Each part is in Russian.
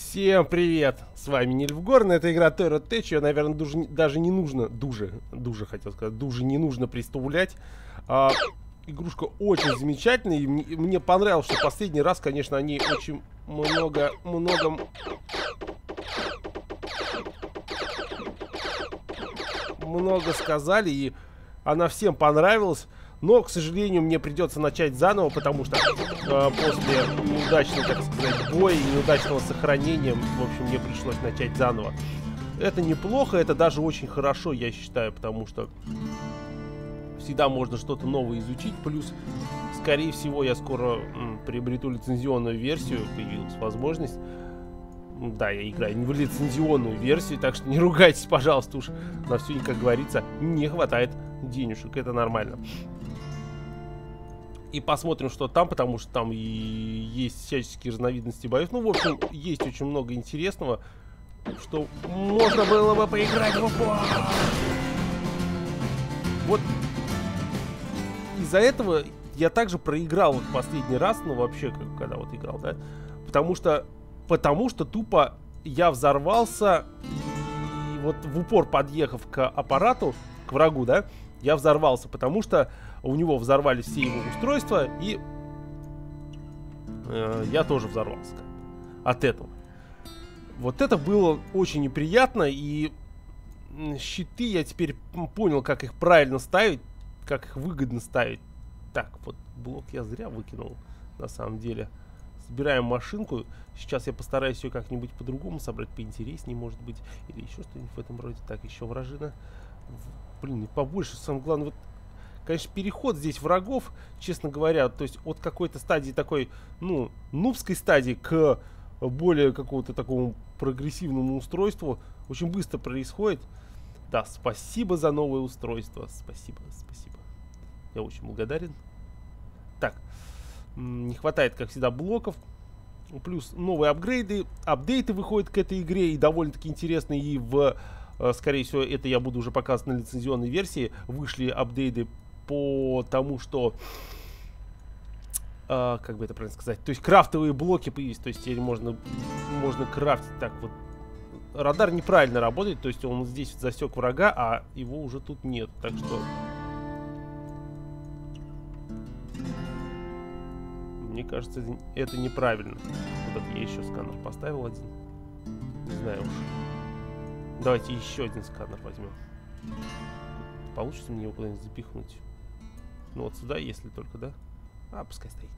Всем привет! С вами Нильфгорн, это игра Terra Tech, ее, наверное, даже не нужно, хотел сказать, не нужно представлять. Игрушка очень замечательная, и мне понравилось, что последний раз, конечно, они очень много сказали, и она всем понравилась. Но, к сожалению, мне придется начать заново, потому что после неудачного, так сказать, боя и неудачного сохранения, в общем, мне пришлось начать заново. Это неплохо, это даже очень хорошо, я считаю, потому что всегда можно что-то новое изучить. Плюс, скорее всего, я скоро приобрету лицензионную версию, появилась возможность. Да, я играю не в лицензионную версию, так что не ругайтесь, пожалуйста, уж на все, как говорится, не хватает денежек, это нормально. И посмотрим, что там, потому что там и есть всяческие разновидности боев. Ну, в общем, есть очень много интересного, что можно было бы поиграть в упор. Вот из-за этого я также проиграл вот последний раз, ну, вообще, когда вот играл, да, потому что тупо я взорвался, и вот в упор подъехав к аппарату, к врагу, да, я взорвался, потому что у него взорвались все его устройства, и я тоже взорвался от этого. Вот это было очень неприятно, и щиты я теперь понял, как их правильно ставить, как их выгодно ставить. Так, вот блок я зря выкинул, на самом деле. Собираем машинку. Сейчас я постараюсь ее как-нибудь по-другому собрать, поинтереснее, может быть, или еще что-нибудь в этом роде. Так, еще вражина. Блин, и побольше, самое главное, вот, конечно, переход здесь врагов, честно говоря, то есть от какой-то стадии такой, ну, нубской стадии к более какому-то такому прогрессивному устройству очень быстро происходит. Да, спасибо за новое устройство, спасибо. Я очень благодарен. Так, не хватает, как всегда, блоков. Плюс новые апдейты выходят к этой игре, и довольно-таки интересные, и скорее всего, это я буду уже показывать на лицензионной версии. Вышли апдейты по тому, что... как бы это правильно сказать? То есть крафтовые блоки появились. То есть теперь можно крафтить. Так вот. Радар неправильно работает. То есть он здесь засек врага, а его уже тут нет. Так что... Мне кажется, это неправильно. Вот это я еще сканер поставил один. Не знаю уж. Давайте еще один сканер возьмем. Получится мне его куда-нибудь запихнуть? Ну вот сюда, если только, да? А, пускай стоит.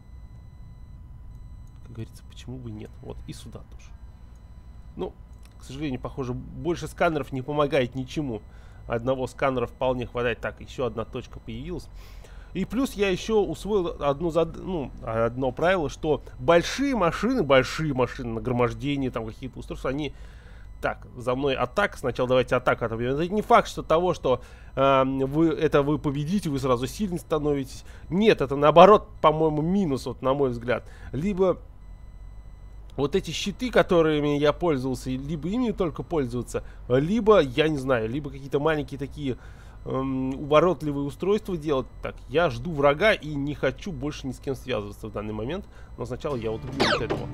Как говорится, почему бы и нет. Вот, и сюда тоже. Ну, к сожалению, похоже, больше сканеров не помогает ничему. Одного сканера вполне хватает. Так, еще одна точка появилась. И плюс я еще усвоил одно правило, что большие машины, нагромождение, там какие-то устройства, они... Так, за мной атака. Сначала давайте атаку отобьем. Это не факт, что того, что вы победите, вы сразу сильно становитесь. Нет, это наоборот, по-моему, минус, вот на мой взгляд. Либо вот эти щиты, которыми я пользовался, либо ими только пользоваться, либо, я не знаю, либо какие-то маленькие такие уворотливые устройства делать. Так, я жду врага и не хочу больше ни с кем связываться в данный момент. Но сначала я вот убью вот этого.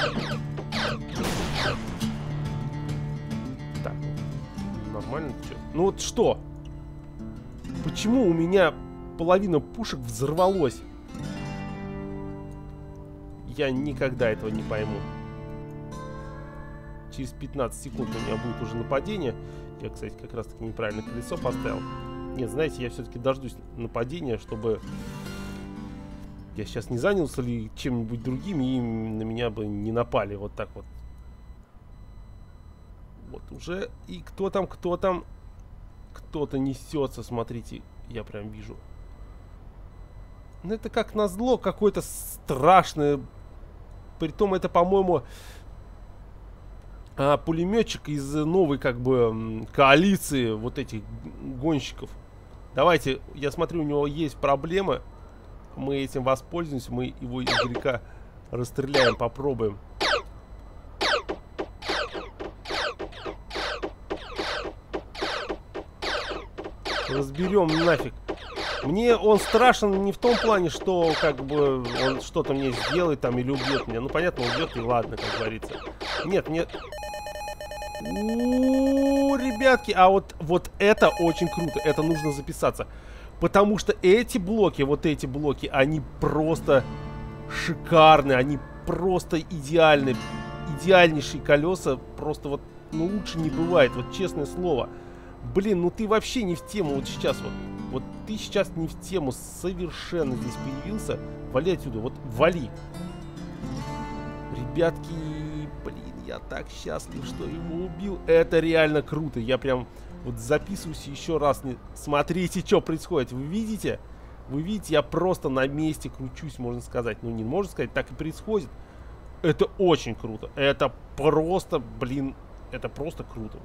Так, нормально? Что? Ну вот что? Почему у меня половина пушек взорвалось? Я никогда этого не пойму. Через 15 секунд у меня будет уже нападение. Я, кстати, как раз таки неправильно колесо поставил. Нет, знаете, я все-таки дождусь нападения, чтобы я сейчас не занялся ли чем-нибудь другим, и на меня бы не напали. Вот так вот. Вот уже. И кто там? Кто-то несется, смотрите. Я прям вижу. Ну, это как назло какое-то страшное. Притом это, по-моему, пулеметчик из новой, как бы, коалиции вот этих гонщиков. Давайте, я смотрю, у него есть проблемы. Мы этим воспользуемся. Мы его издалека расстреляем, попробуем. Разберем нафиг. Мне он страшен не в том плане, что как бы он что-то мне сделает там или убьет меня. Ну понятно, убьет и ладно, как говорится. Нет, нет. Ребятки, а вот это очень круто. Это нужно записаться. Потому что эти блоки, вот эти блоки, они просто шикарные. Они просто идеальны. Идеальнейшие колеса. Просто вот, ну, лучше не бывает. Вот честное слово. Блин, ну ты вообще не в тему вот сейчас вот. Вот ты сейчас не в тему совершенно здесь появился. Вали отсюда, вот вали. Ребятки, блин, я так счастлив, что его убил. Это реально круто. Я прям вот записываюсь еще раз. Смотрите, что происходит. Вы видите? Вы видите, я просто на месте кручусь, можно сказать. Ну, не можно сказать, так и происходит. Это очень круто. Это просто, блин, это просто круто.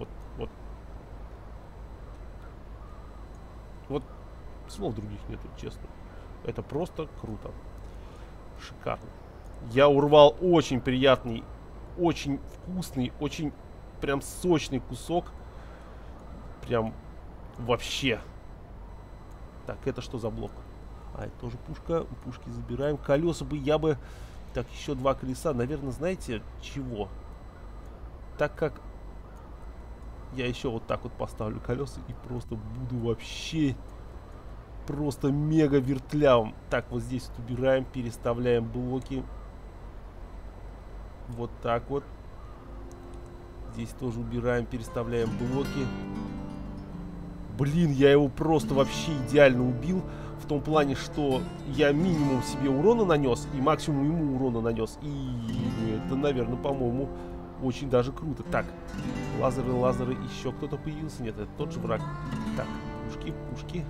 Вот слов других нету, честно. Это просто круто. Шикарно. Я урвал очень приятный, очень вкусный, очень прям сочный кусок. Прям вообще. Так, это что за блок? А, это тоже пушка. Пушки забираем. Колеса бы я бы... Так, еще 2 колеса. Наверное, знаете, чего? Так как я еще вот так вот поставлю колеса и просто буду вообще просто мега вертлявым. Так, вот здесь вот убираем, переставляем блоки. Вот так вот. Здесь тоже убираем, переставляем блоки. Блин, я его просто вообще идеально убил. В том плане, что я минимум себе урона нанес и максимум ему урона нанес. И это, наверное, по-моему, очень даже круто. Так, лазеры, лазеры. Еще кто-то появился? Нет, это тот же враг. Так, пушки, пушки.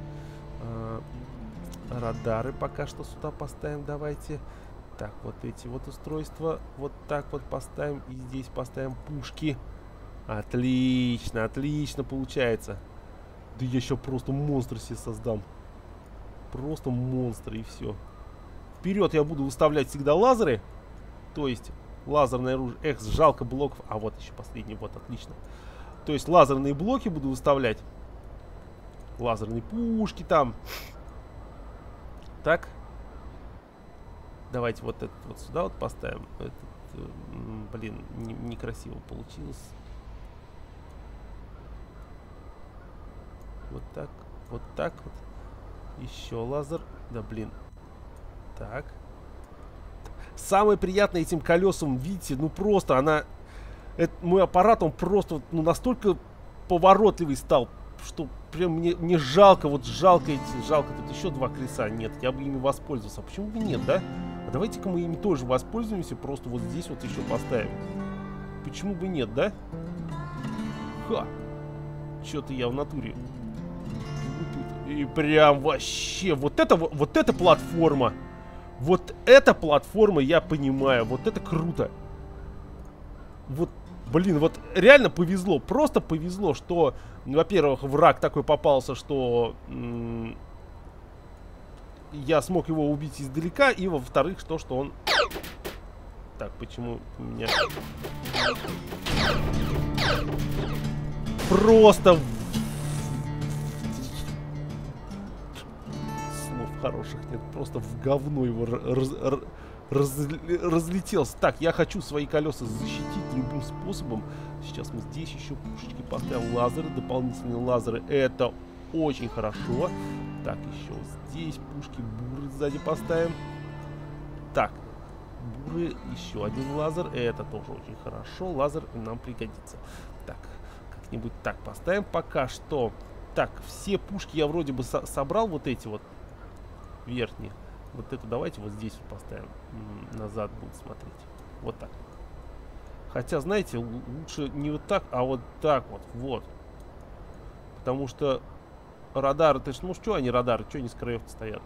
Радары пока что сюда поставим. Давайте. Так, вот эти вот устройства. Вот так вот поставим. И здесь поставим пушки. Отлично, отлично получается. Да я еще просто монстр себе создам. Просто монстр и все. Вперед я буду выставлять всегда лазеры. То есть лазерное оружие. Эх, жалко блоков. А вот еще последний. Вот, отлично. То есть лазерные блоки буду выставлять. Лазерные пушки там. Так. Давайте вот этот вот сюда вот поставим. Этот, блин, некрасиво получилось. Вот так. Вот так вот. Еще лазер. Да, блин. Так. Самое приятное этим колесам, видите, ну просто она... мой аппарат, он просто ну, настолько поворотливый стал, что прям мне жалко, вот жалко эти, жалко. Тут еще 2 колеса. Нет, я бы ими воспользовался. А почему бы нет, да? А давайте-ка мы ими тоже воспользуемся, просто вот здесь вот еще поставим. Почему бы нет, да? Ха! Что-то я в натуре. И прям вообще, вот эта платформа. Вот эта платформа, я понимаю, вот это круто. Вот, блин, вот реально повезло, просто повезло, что, во-первых, враг такой попался, что я смог его убить издалека, и, во-вторых, что он... Так, почему у меня... Просто... Хороших нет, просто в говно его разлетелся. Так, я хочу свои колеса защитить любым способом. Сейчас мы здесь еще пушечки поставим, лазеры, дополнительные лазеры, это очень хорошо. Так, еще здесь пушки, буры сзади поставим. Так, буры, еще один лазер, это тоже очень хорошо, лазер нам пригодится. Так, как-нибудь так поставим пока что. Так, все пушки я вроде бы собрал, вот эти вот. Верхний. Вот эту давайте вот здесь вот поставим. Назад будет смотреть. Вот так. Хотя, знаете, лучше не вот так, а вот так вот. Вот. Потому что радары, ты ж, ну что они радары? Что они с краев стоят?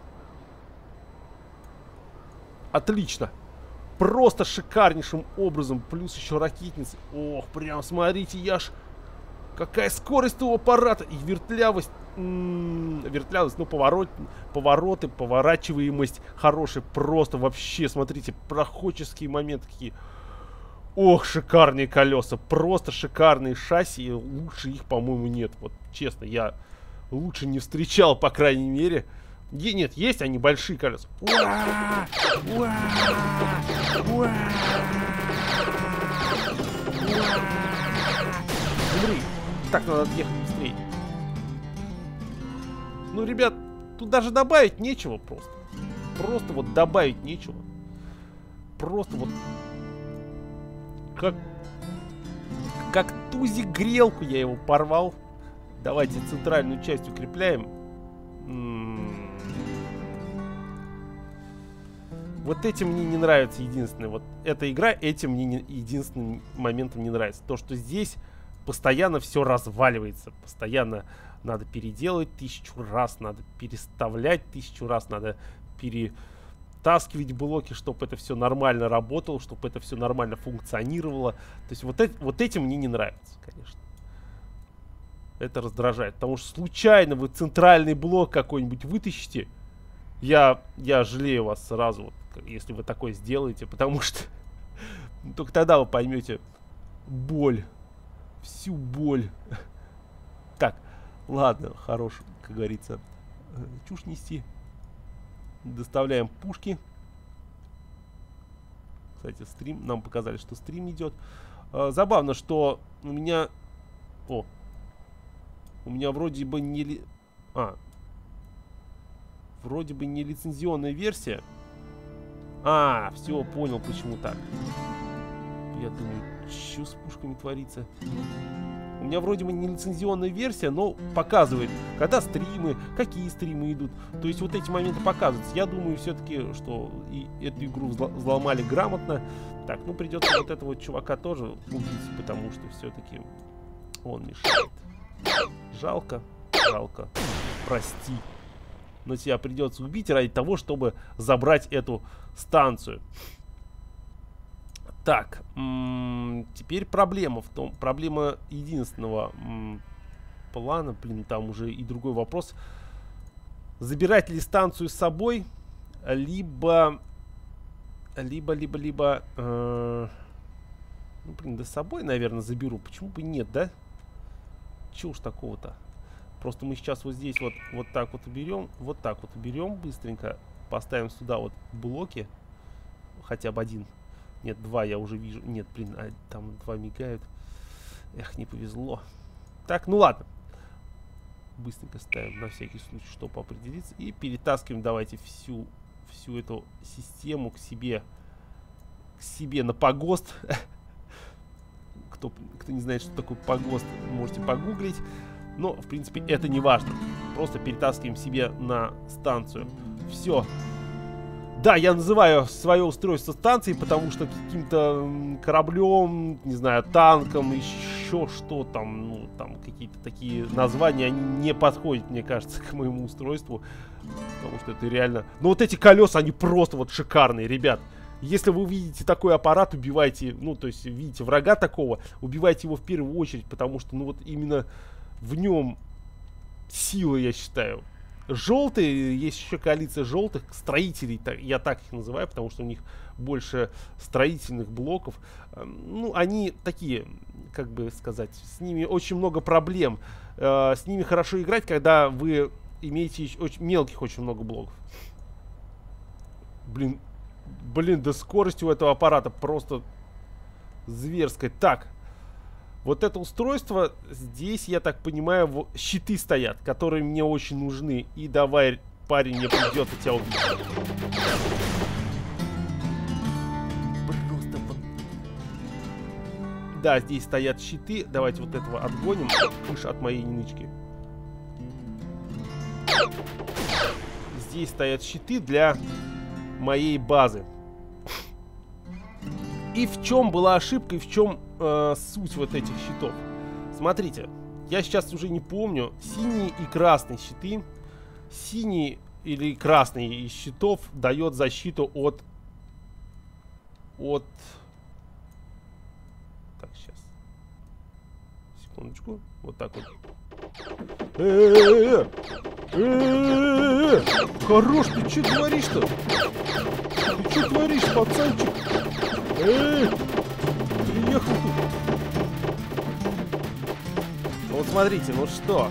Отлично. Просто шикарнейшим образом. Плюс еще ракетницы. Ох, прям смотрите, я ж... Какая скорость у аппарата и вертлявость. Вертлявость, ну, повороты, поворачиваемость хорошая. Просто вообще, смотрите, проходческие моменты какие. Ох, шикарные колеса. Просто шикарные шасси. Лучше их, по-моему, нет. Вот, честно, я лучше не встречал, по крайней мере. Нет, есть они большие колеса. Так, надо отъехать быстрее. Ну, ребят, тут даже добавить нечего просто. Просто вот добавить нечего. Просто вот... Как тузик грелку я его порвал. Давайте центральную часть укрепляем. Вот этим мне не нравится единственное. Вот эта игра этим мне единственным моментом не нравится. То, что здесь постоянно все разваливается. Постоянно надо переделывать 1000 раз. Надо переставлять 1000 раз. Надо перетаскивать блоки, чтобы это все нормально работало. Чтобы это все нормально функционировало. То есть вот этим мне не нравится, конечно. Это раздражает. Потому что случайно вы центральный блок какой-нибудь вытащите. Я жалею вас сразу, вот, если вы такое сделаете, потому что только тогда вы поймете боль, всю боль. Так, ладно, хорош, как говорится, чушь нести. Доставляем пушки. Кстати, стрим, нам показали, что стрим идет. Забавно, что у меня... у меня вроде бы не... Вроде бы не лицензионная версия. Все, понял, почему так. Я думаю, что с пушками творится? У меня вроде бы не лицензионная версия, но показывает, когда стримы, какие стримы идут. То есть вот эти моменты показываются. Я думаю все-таки, что и эту игру взломали грамотно. Так, ну придется вот этого чувака тоже убить, потому что все-таки он мешает. Жалко, жалко. Прости. Но тебя придется убить ради того, чтобы забрать эту станцию. Так, теперь проблема в том, проблема единственного плана, блин, там уже и другой вопрос. Забирать ли станцию с собой, либо, ну, блин, да с собой, наверное, заберу. Почему бы нет, да? Чего уж такого-то? Просто мы сейчас вот здесь вот так вот уберем. Вот так вот уберем быстренько. Поставим сюда вот блоки. Хотя бы один. Нет, два я уже вижу. Нет, блин, там два мигают. Эх, не повезло. Так, ну ладно. Быстренько ставим на всякий случай, чтобы определиться. И перетаскиваем давайте всю эту систему к себе на погост. Кто не знает, что такое погост, можете погуглить. Но, в принципе, это не важно. Просто перетаскиваем себе на станцию. Все. Да, я называю свое устройство станцией, потому что каким-то кораблем, не знаю, танком, еще что там, ну, там какие-то такие названия, они не подходят, мне кажется, к моему устройству. Потому что это реально... Ну, вот эти колеса, они просто вот шикарные, ребят. Если вы видите такой аппарат, убивайте, ну, то есть, видите врага такого, убивайте его в первую очередь, потому что, ну, вот именно... В нем сила, я считаю. Желтые, есть еще коалиция желтых строителей, я так их называю, потому что у них больше строительных блоков. Ну, они такие, как бы сказать, с ними очень много проблем. С ними хорошо играть, когда вы имеете очень мелких очень много блоков. Блин, да скорость у этого аппарата просто зверская. Так. Вот это устройство, здесь, я так понимаю, щиты стоят, которые мне очень нужны. И давай, парень, мне придется тебя убить. Просто вот... Да, здесь стоят щиты. Давайте вот этого отгоним. Выше от моей нычки. Здесь стоят щиты для моей базы. И в чем была ошибка, и в чем суть вот этих щитов? Смотрите, я сейчас уже не помню. Синие и красные щиты. Синий или красный из щитов дает защиту от... Так, сейчас. Секундочку. Вот так вот. Хорош, ты что творишь-то? Ты что творишь, пацанчик? Приехал тут. Вот смотрите, ну что?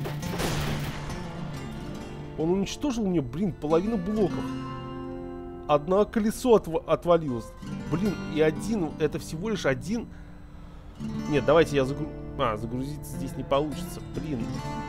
Он уничтожил мне, блин, половину блоков. Одно колесо отвалилось. Блин, и один, это всего лишь один. Нет, давайте я А, загрузиться здесь не получится. Блин.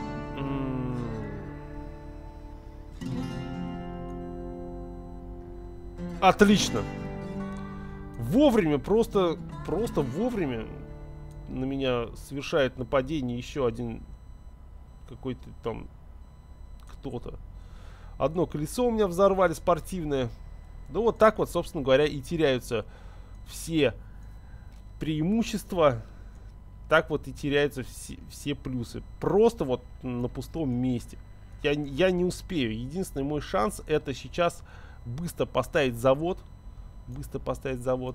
Отлично. Вовремя, просто вовремя на меня совершает нападение еще один какой-то там кто-то. Одно колесо у меня взорвали спортивное. Да вот так вот, собственно говоря, и теряются все преимущества. Так вот и теряются все плюсы. Просто вот на пустом месте. Я не успею. Единственный мой шанс — это сейчас быстро поставить завод. Быстро поставить завод.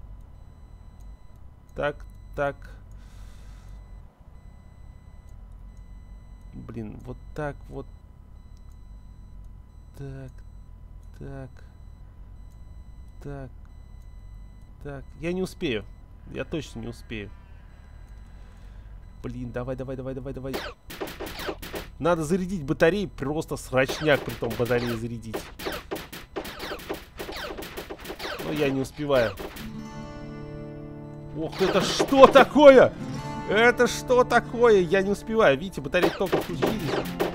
Так, так. Блин, вот так вот. Так, так. Так. Так. Я не успею. Я точно не успею. Блин, давай. Надо зарядить батареи, просто срочняк, притом батареи зарядить. Но я не успеваю. Ох, это что такое? Это что такое? Я не успеваю. Видите, батареи только включились.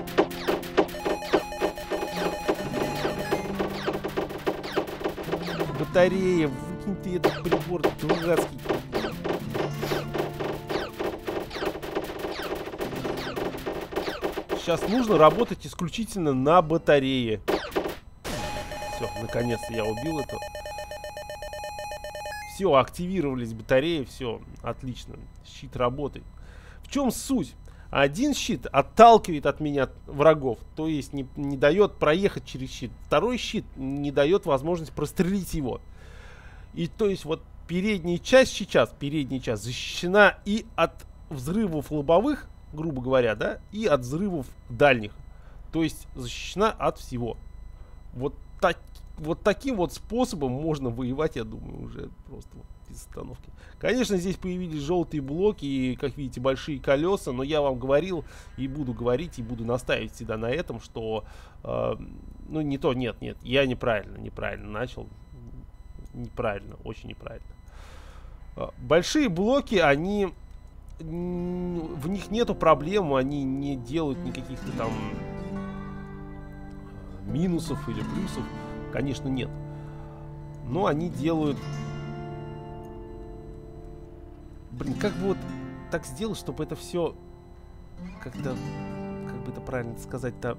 Батарея, выкинь ты этот прибор дурацкий. Сейчас нужно работать исключительно на батарее. Все, наконец-то я убил это. Все, активировались батареи, все, отлично. Щит работает. В чем суть? Один щит отталкивает от меня врагов, то есть не дает проехать через щит. Второй щит не дает возможность прострелить его. И то есть вот передняя часть сейчас, защищена и от взрывов лобовых, грубо говоря, да, и от взрывов дальних. То есть защищена от всего. Вот таким вот способом можно воевать, я думаю, уже просто вот без остановки. Конечно, здесь появились желтые блоки и, как видите, большие колеса, но я вам говорил и буду говорить, и буду настаивать всегда на этом, что, ну, не то, нет, я неправильно начал. Неправильно, очень неправильно. Большие блоки, они... В них нету проблем, они не делают никаких-то там минусов или плюсов. Конечно, нет. Но они делают... Блин, как бы вот так сделать, чтобы это все как-то... Как бы это правильно сказать-то...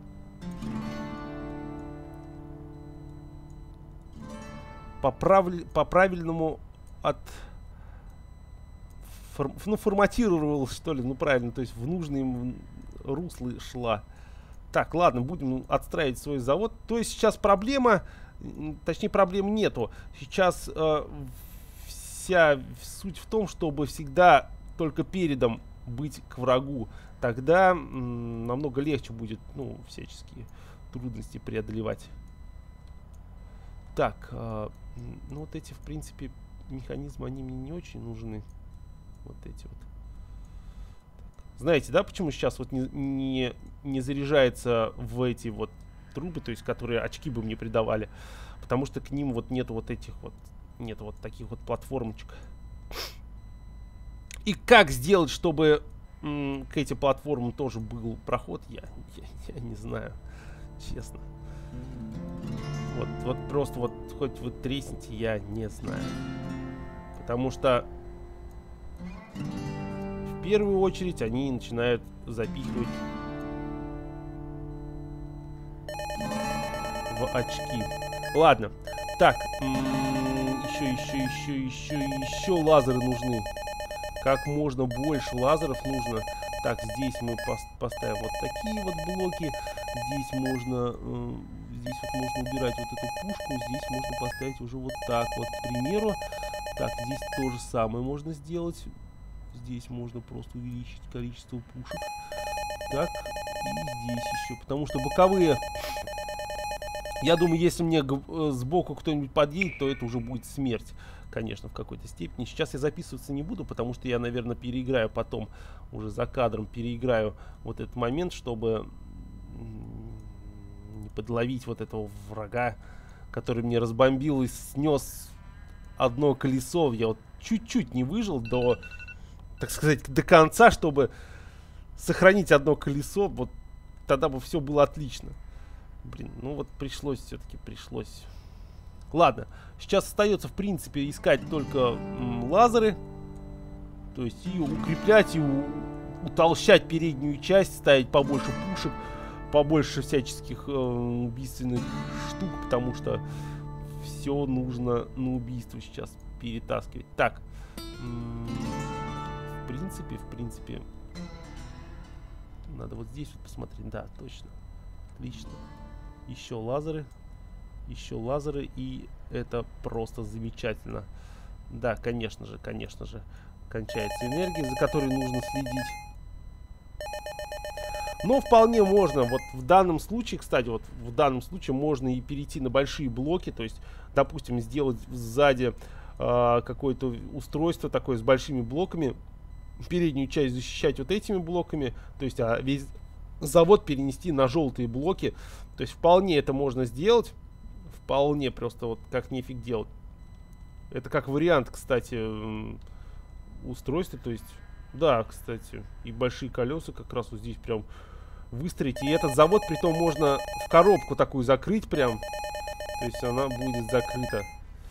По-правильному форматировалась, что ли, ну правильно, то есть в нужные руслы шла. Так, ладно, будем отстраивать свой завод. То есть сейчас проблема, точнее проблем нету. Сейчас вся суть в том, чтобы всегда только передом быть к врагу. Тогда намного легче будет, ну, всяческие трудности преодолевать. Так, ну вот эти, в принципе, механизмы, они мне не очень нужны. Вот эти вот. Так. Знаете, да, почему сейчас вот не заряжается в эти вот трубы, то есть, которые очки бы мне придавали? Потому что к ним вот нету вот этих вот, нету вот таких вот платформочек. И как сделать, чтобы к этим платформам тоже был проход, я не знаю, честно. Вот просто вот хоть вы тресните, я не знаю. Потому что в первую очередь они начинают запихивать в очки. Ладно. Так. Еще лазеры нужны. Как можно больше лазеров нужно. Так, здесь мы поставим вот такие вот блоки. Здесь можно убирать вот эту пушку. Здесь можно поставить уже вот так вот, к примеру. Так, здесь то же самое можно сделать. Здесь можно просто увеличить количество пушек. Так, и здесь еще. Потому что боковые... Я думаю, если мне сбоку кто-нибудь подъедет, то это уже будет смерть. Конечно, в какой-то степени. Сейчас я записываться не буду, потому что я, наверное, переиграю потом, уже за кадром переиграю вот этот момент, чтобы не подловить вот этого врага, который мне разбомбил и снес одно колесо. Я вот чуть-чуть не выжил до так сказать, до конца, чтобы сохранить одно колесо. Вот тогда бы все было отлично. Блин, ну вот пришлось все-таки, пришлось. Ладно, сейчас остается, в принципе, искать только лазеры. То есть и укреплять, и утолщать переднюю часть, ставить побольше пушек, побольше всяческих убийственных штук, потому что все нужно на убийство сейчас перетаскивать. Так, в принципе, надо вот здесь вот посмотреть. Да, точно. Отлично. Еще лазеры, и это просто замечательно. Да, конечно же, кончается энергия, за которой нужно следить. Но вполне можно, вот в данном случае, кстати, вот в данном случае можно и перейти на большие блоки, то есть, допустим, сделать сзади какое-то устройство такое с большими блоками, переднюю часть защищать вот этими блоками, то есть весь завод перенести на желтые блоки, то есть вполне это можно сделать, вполне просто вот как нефиг делать. Это как вариант, кстати, устройства, то есть, да, кстати, и большие колеса как раз вот здесь прям выстроить. И этот завод, притом, можно в коробку такую закрыть прям. То есть она будет закрыта.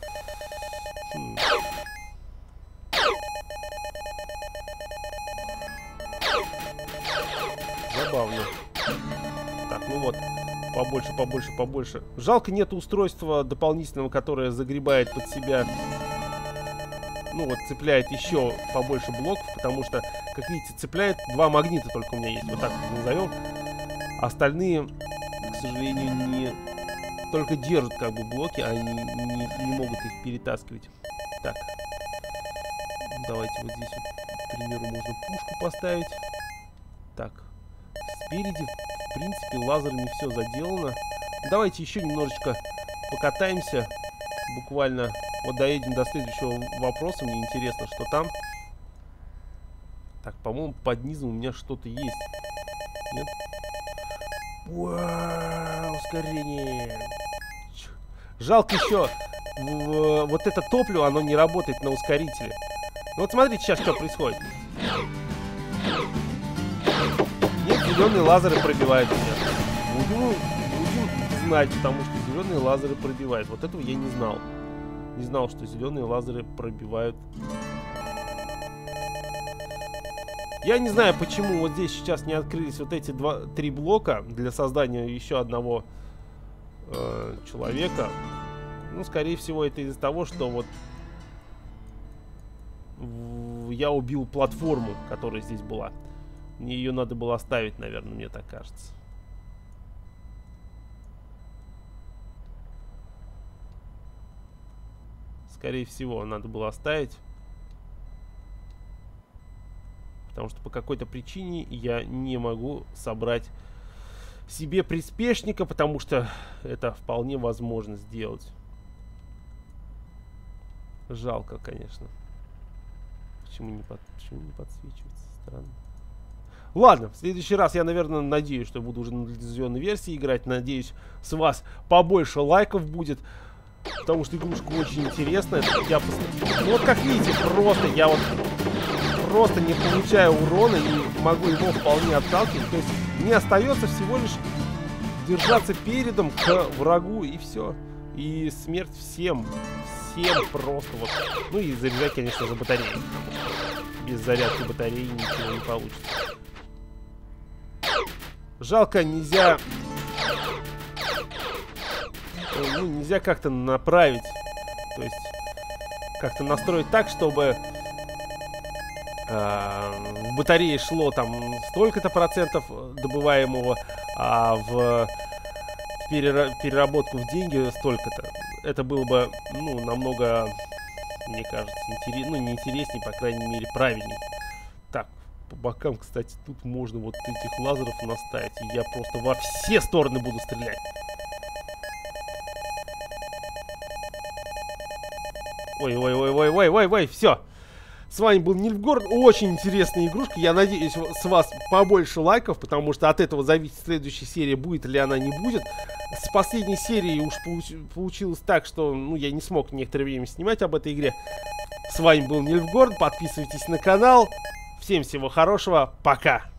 Забавно. Так, ну вот. Побольше. Жалко, нет устройства дополнительного, которое загребает под себя. Ну вот, цепляет еще побольше блоков, потому что, как видите, цепляет 2 магнита только у меня есть, вот так вот назовем. Остальные, к сожалению, не только держат как бы блоки, а не могут их перетаскивать. Так, давайте вот здесь вот, к примеру, можно пушку поставить. Так, спереди, в принципе, лазерами все заделано. Давайте еще немножечко покатаемся, буквально. Вот доедем до следующего вопроса. Мне интересно, что там. Так, по-моему, под низом у меня что-то есть. Нет? Уау, ускорение. Жалко еще. Вот это топливо, оно не работает на ускорителе. Ну вот смотрите сейчас, что происходит. Нет, зеленые лазеры пробивают меня. Будем знать, потому что зеленые лазеры пробивают. Вот этого я не знал. Не знал, что зеленые лазеры пробивают. Я не знаю, почему вот здесь сейчас не открылись вот эти 3 блока для создания еще одного человека. Ну, скорее всего, это из-за того, что вот я убил платформу, которая здесь была. Мне ее надо было оставить, наверное, мне так кажется. Скорее всего, надо было оставить. Потому что по какой-то причине я не могу собрать себе приспешника, потому что это вполне возможно сделать. Жалко, конечно. Почему не подсвечивается? Странно. Ладно, в следующий раз я, наверное, надеюсь, что буду уже на лицензионной версии играть. Надеюсь, с вас побольше лайков будет. Потому что игрушка очень интересная. Я ну вот как видите, я вот просто не получаю урона и могу его вполне отталкивать. То есть мне остается всего лишь держаться передом к врагу и все. И смерть всем. Всем просто вот. Ну и заряжать, конечно же, батареи. Без зарядки батареи ничего не получится. Жалко, нельзя... Ну, нельзя как-то направить, то есть как-то настроить так, чтобы в батарее шло там столько-то процентов добываемого, а в переработку в деньги столько-то. Это было бы, ну, намного, мне кажется, ну, не интереснее, по крайней мере, правильней. Так, по бокам, кстати, тут можно вот этих лазеров наставить, и я просто во все стороны буду стрелять. Ой, все. С вами был Нильфгорн. Очень интересная игрушка. Я надеюсь, с вас побольше лайков, потому что от этого зависит следующая серия, будет ли она, не будет. С последней серии уж получилось так, что ну, я не смог некоторое время снимать об этой игре. С вами был Нильфгорн. Подписывайтесь на канал. Всем всего хорошего. Пока.